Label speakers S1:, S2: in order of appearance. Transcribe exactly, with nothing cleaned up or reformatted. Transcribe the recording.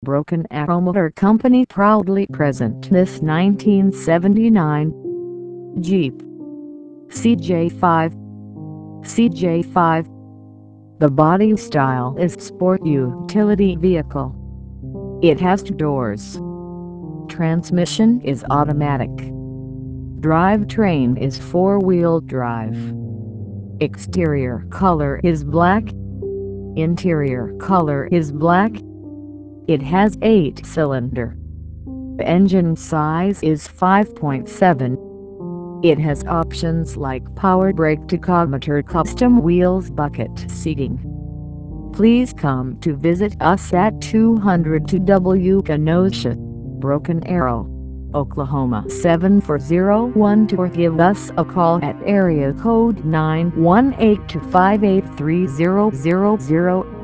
S1: Broken Arrow Motor Company proudly present this nineteen seventy-nine Jeep C J five. C J five. The body style is sport utility vehicle. It has two doors. Transmission is automatic. Drivetrain is four-wheel drive. Exterior color is black. Interior color is black. It has eight-cylinder. Engine size is five point seven. It has options like power brake, tachometer, custom wheels, bucket seating. Please come to visit us at two hundred two W Kenosha, Broken Arrow, Oklahoma seven four zero one two, or give us a call at area code nine one eight two five eight three zero zero zero.